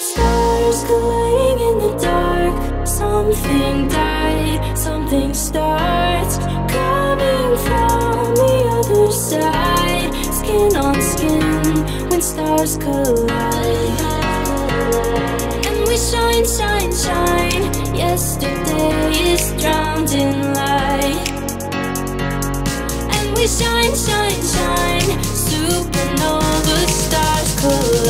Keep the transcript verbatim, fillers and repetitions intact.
Stars colliding in the dark. Something died, something starts coming from the other side. Skin on skin when stars collide. And we shine, shine, shine. Yesterday is drowned in light. And we shine, shine, shine. Supernova stars collide.